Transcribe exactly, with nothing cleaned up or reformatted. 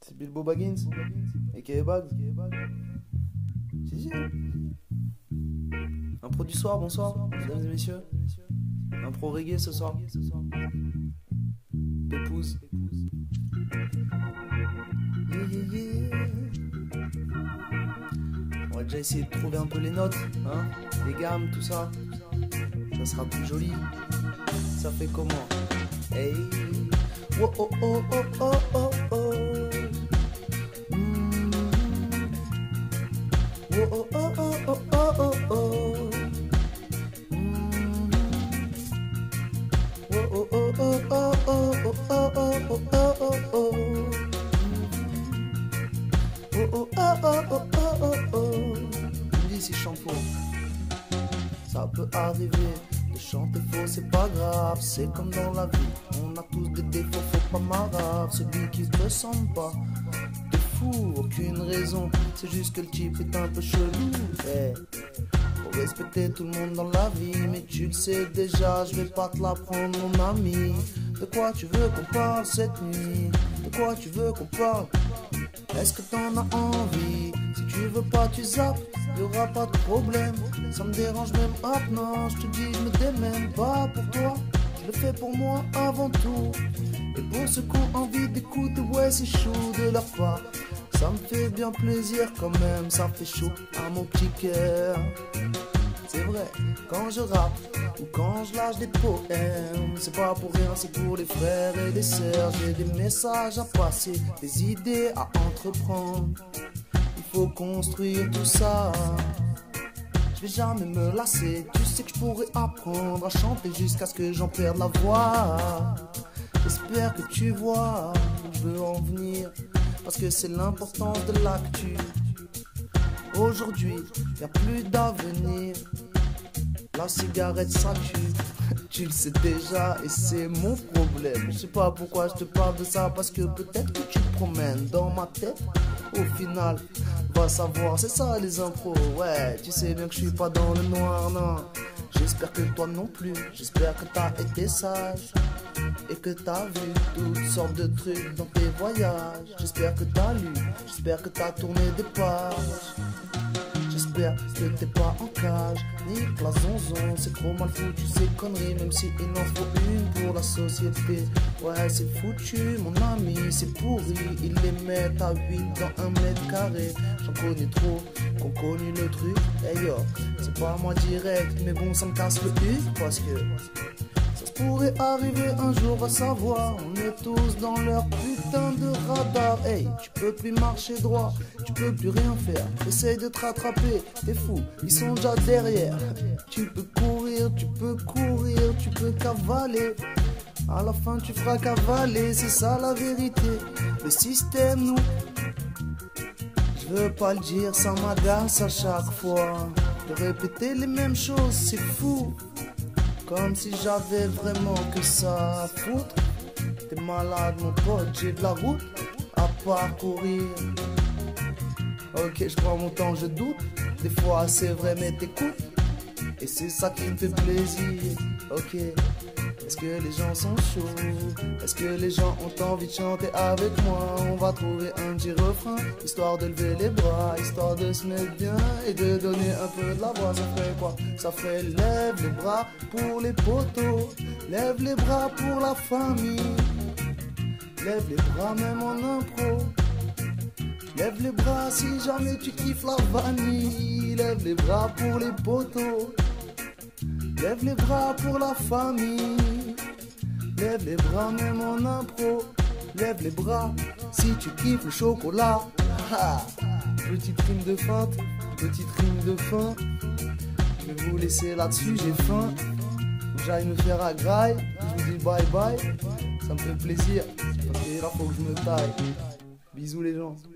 C'est Bilbo Baggins, aka Bags. Si, si. Impro du soir, bonsoir, mesdames et messieurs. Impro reggae ce soir. Pépouze. Yeah, yeah, yeah. On va déjà essayer de trouver un peu les notes, hein, les gammes, tout ça. Ça sera plus joli. Ça fait comment? Hey. Oh oh oh oh oh oh oh. Mm. Oh oh oh oh oh oh oh oh. Mm. Oh oh oh oh oh oh oh oh oh oh oh. Oh oh oh oh oh oh oh oh. Me dis si je chante faux. Ça peut arriver. De chanter faux c'est pas grave, c'est comme dans la vie. On a tous des défauts, faut pas marave. Celui qui se ressemble pas, t'es fou, aucune raison. C'est juste que le type est un peu chelou. Hey. Faut respecter tout le monde dans la vie. Mais tu le sais déjà, je vais pas te l'apprendre mon ami. De quoi tu veux qu'on parle cette nuit? De quoi tu veux qu'on parle? Est-ce que t'en as envie? Si tu veux pas tu zappes, y'aura pas de problème. Ça me dérange même maintenant, je te dis je me démène pas pour toi. Je le fais pour moi avant tout. Et pour ceux qui ont envie d'écouter, ouais c'est chaud de leur part. Ça me fait bien plaisir quand même, ça fait chaud à mon petit cœur. C'est vrai, quand je rappe ou quand je lâche des poèmes, c'est pas pour rien, c'est pour les frères et les sœurs. J'ai des messages à passer, des idées à entreprendre. Il faut construire tout ça. Je vais jamais me lasser, tu sais que je pourrais apprendre à chanter jusqu'à ce que j'en perde la voix. J'espère que tu vois où je veux en venir, parce que c'est l'importance de l'actu. Aujourd'hui, y a plus d'avenir. La cigarette ça tue, tu le sais déjà et c'est mon problème. Je sais pas pourquoi je te parle de ça, parce que peut-être que tu te promènes dans ma tête. Au final, va savoir, c'est ça les impros. Ouais, tu sais bien que je suis pas dans le noir, non. J'espère que toi non plus, j'espère que t'as été sage et que t'as vu toutes sortes de trucs dans tes voyages. J'espère que t'as lu, j'espère que t'as tourné des pages. J'espère que t'es pas en cage, ni la zonzon, c'est trop mal foutu ces conneries, même si il en faut une pour la société. Ouais c'est foutu mon ami, c'est pourri, ils les mettent à huit dans un mètre carré. J'en connais trop, qu'on connu le truc, hey yo, c'est pas moi direct, mais bon ça me casse le huc, parce que ça se pourrait arriver un jour à savoir. On est tous dans leur putain de radar. Hey, tu peux plus marcher droit, tu peux plus rien faire. Essaye de te rattraper, t'es fou, ils sont déjà derrière. Tu peux courir, tu peux courir, tu peux cavaler. À la fin tu feras cavaler, c'est ça la vérité. Le système nous, je veux pas le dire, ça m'agace à chaque fois. De répéter les mêmes choses, c'est fou. Comme si j'avais vraiment que ça à foutre. T'es malade mon pote, j'ai de la route à parcourir. Ok je prends mon temps, je doute. Des fois c'est vrai mais t'écoutes. Et c'est ça qui me fait plaisir. Ok. Est-ce que les gens sont chauds? Est-ce que les gens ont envie de chanter avec moi? On va trouver un petit refrain, histoire de lever les bras, histoire de se mettre bien et de donner un peu de la voix. Ça ferait quoi? Ça ferait lève les bras pour les potos, lève les bras pour la famille, lève les bras même en impro. Lève les bras si jamais tu kiffes la vanille, lève les bras pour les potos. Lève les bras pour la famille, lève les bras même en impro. Lève les bras si tu kiffes le chocolat. Ha. Petite rime de feinte, petite rime de fin. Je vais vous laisser là-dessus, j'ai faim. J'aille me faire à graille, je vous dis bye bye. Ça me fait plaisir, parce que là faut que je me taille. Bisous les gens.